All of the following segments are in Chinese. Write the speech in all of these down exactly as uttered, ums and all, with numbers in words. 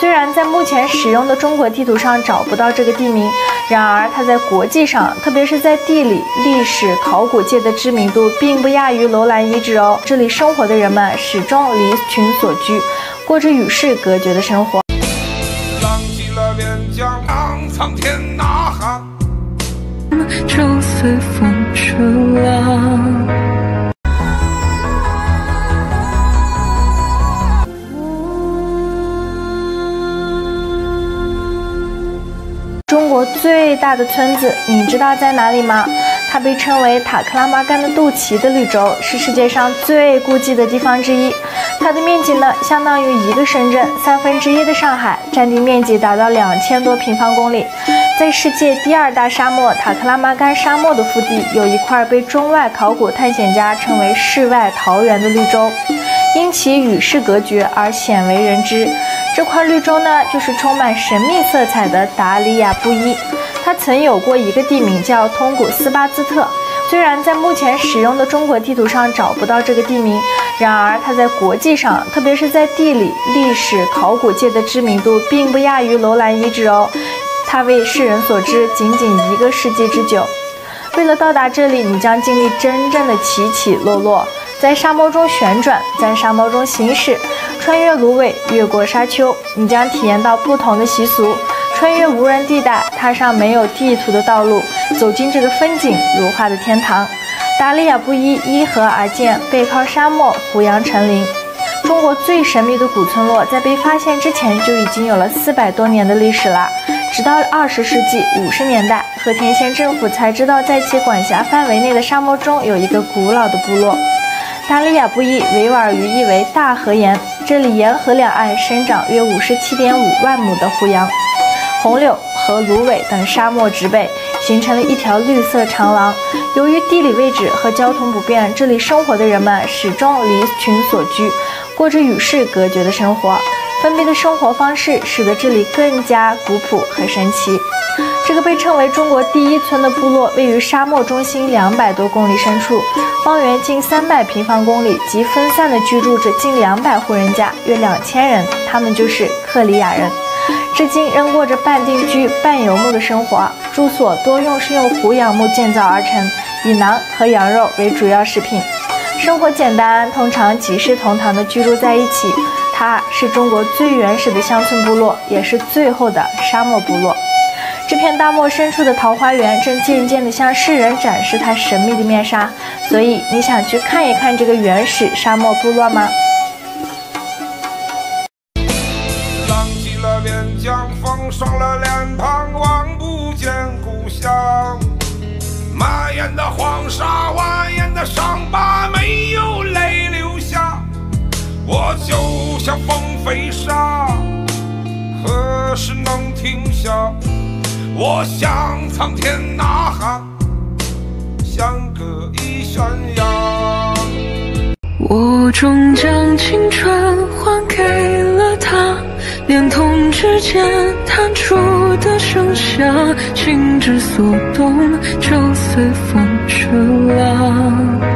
虽然在目前使用的中国地图上找不到这个地名，然而它在国际上，特别是在地理、历史、考古界的知名度并不亚于楼兰遗址哦。这里生活的人们始终离群所居，过着与世隔绝的生活。 浪迹了边疆，苍天呐喊， 就随风去了。 中国最大的村子，你知道在哪里吗？它被称为塔克拉玛干的肚脐的绿洲，是世界上最孤寂的地方之一。它的面积呢，相当于一个深圳三分之一的上海，占地面积达到两千多平方公里。在世界第二大沙漠塔克拉玛干沙漠的腹地，有一块被中外考古探险家称为世外桃源的绿洲，因其与世隔绝而鲜为人知。这块绿洲呢，就是充满神秘色彩的达里亚布依。它曾有过一个地名叫通古斯巴兹特，虽然在目前使用的中国地图上找不到这个地名，然而它在国际上，特别是在地理、历史、考古界的知名度并不亚于楼兰遗址哦。它为世人所知仅仅一个世纪之久。为了到达这里，你将经历真正的起起落落，在沙漠中旋转，在沙漠中行驶，穿越芦苇，越过沙丘，你将体验到不同的习俗，穿越无人地带，踏上没有地图的道路，走进这个风景如画的天堂。达里亚布依依河而建，背靠沙漠，胡杨成林。中国最神秘的古村落，在被发现之前就已经有了四百多年的历史了。直到二十世纪五十年代，和田县政府才知道，在其管辖范围内的沙漠中有一个古老的部落。达里亚布依维吾尔语意为大河沿，这里沿河两岸生长约五十七点五万亩的胡杨、红柳和芦苇等沙漠植被，形成了一条绿色长廊。由于地理位置和交通不便，这里生活的人们始终离群所居，过着与世隔绝的生活。封闭的生活方式使得这里更加古朴和神奇。这个被称为中国第一村的部落位于沙漠中心两百多公里深处，方圆近三百平方公里，及分散的居住着近两百户人家，约两千人，他们就是克里亚人。至今仍过着半定居半游牧的生活，住所多用是用胡杨木建造而成，以馕和羊肉为主要食品，生活简单，通常几世同堂的居住在一起。它是中国最原始的乡村部落，也是最后的沙漠部落。这片大漠深处的桃花源正渐渐地向世人展示它神秘的面纱，所以你想去看一看这个原始沙漠部落吗？ 浪迹了边疆，风霜了脸庞，望不见故乡。蔓延的黄沙，蜿蜒的伤疤，没有泪流下。我就像风飞沙，何时能停下？我向苍天呐喊，像个一山羊。 我终将青春还给了他，连同指尖弹出的盛夏，情之所动，就随风去了。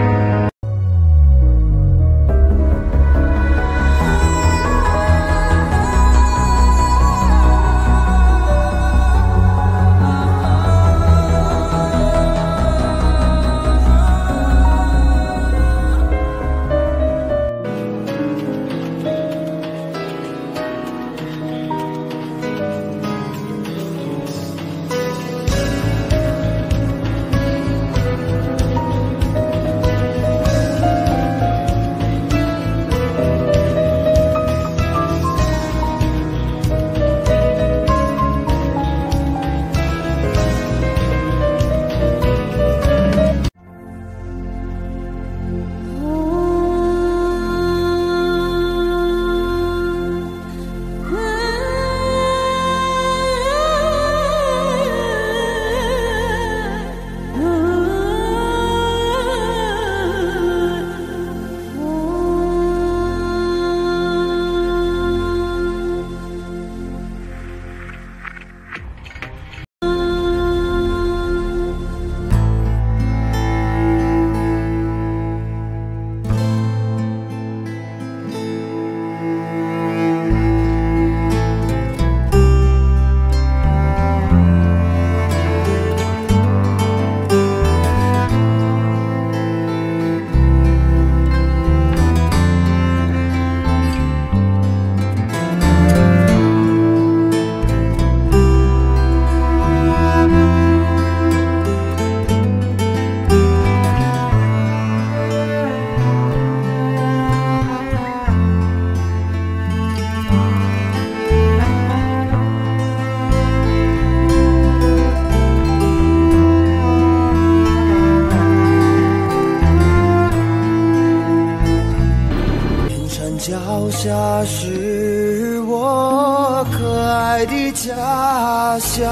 我可爱的家乡。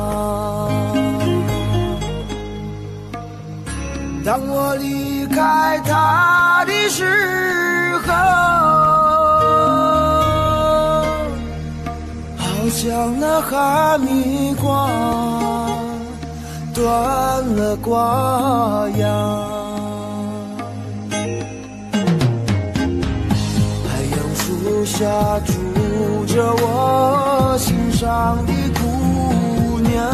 当我离开它的时候，好像那哈密瓜断了瓜秧。树下住着我心上的姑娘，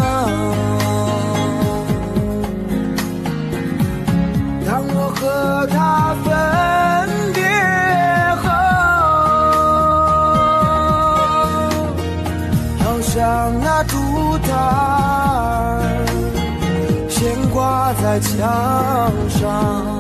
当我和她分别后，好像那烛台悬挂在墙上。